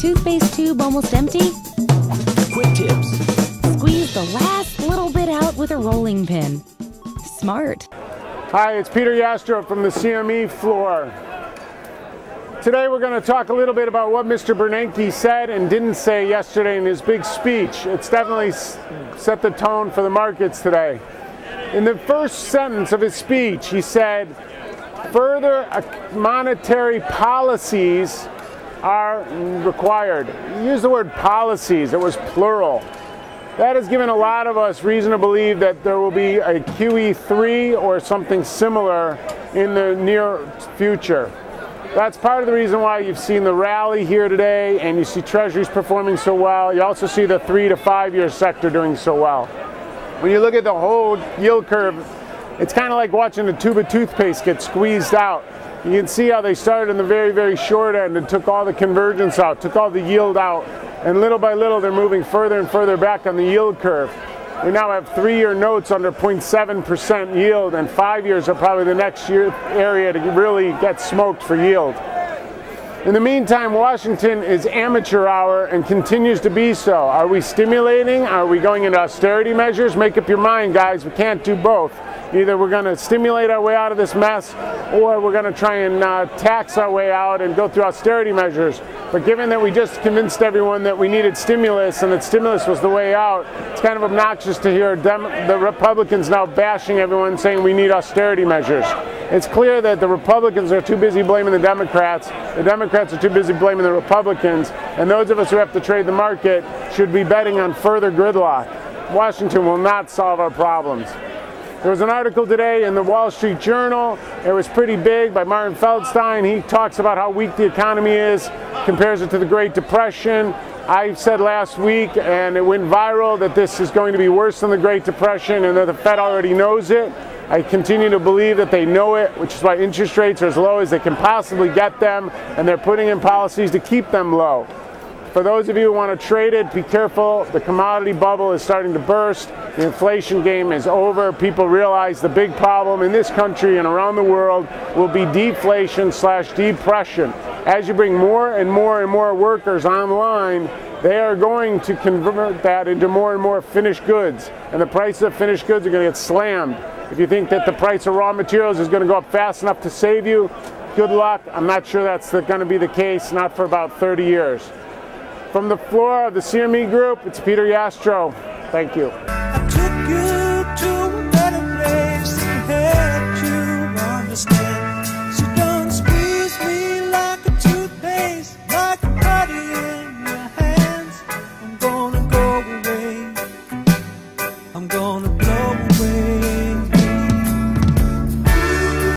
toothpaste tube almost empty? Quick tips. Squeeze the last little bit out with a rolling pin. Smart. Hi, it's Peter Yastro from the CME floor. Today we're going to talk a little bit about what Mr. Bernanke said and didn't say yesterday in his big speech. It's definitely set the tone for the markets today. In the first sentence of his speech, he said, further monetary policies are required. He used the word policies. It was plural. That has given a lot of us reason to believe that there will be a QE3 or something similar in the near future. That's part of the reason why you've seen the rally here today and you see treasuries performing so well. You also see the 3 to 5 year sector doing so well. When you look at the whole yield curve, it's kind of like watching a tube of toothpaste get squeezed out. You can see how they started in the very, very short end and took all the convergence out, took all the yield out, and little by little they're moving further and further back on the yield curve. We now have 3-year notes under 0.7% yield, and 5 years are probably the next area to really get smoked for yield. In the meantime, Washington is amateur hour and continues to be so. Are we stimulating? Are we going into austerity measures? Make up your mind, guys. We can't do both. Either we're going to stimulate our way out of this mess, or we're going to try and tax our way out and go through austerity measures. But given that we just convinced everyone that we needed stimulus and that stimulus was the way out, it's kind of obnoxious to hear the Republicans now bashing everyone saying we need austerity measures. It's clear that the Republicans are too busy blaming the Democrats are too busy blaming the Republicans, and those of us who have to trade the market should be betting on further gridlock. Washington will not solve our problems. There was an article today in the Wall Street Journal. It was pretty big by Martin Feldstein. He talks about how weak the economy is, compares it to the Great Depression. I said last week, and it went viral, that this is going to be worse than the Great Depression and that the Fed already knows it. I continue to believe that they know it, which is why interest rates are as low as they can possibly get them, and they're putting in policies to keep them low. For those of you who want to trade it, be careful. The commodity bubble is starting to burst. The inflation game is over. People realize the big problem in this country and around the world will be deflation/depression. As you bring more and more and more workers online, they are going to convert that into more and more finished goods. And the price of finished goods are going to get slammed. If you think that the price of raw materials is going to go up fast enough to save you, good luck. I'm not sure that's going to be the case, not for about 30 years. From the floor of the CME Group, it's Peter Yastro. Thank you. I took you to a better place and helped you understand.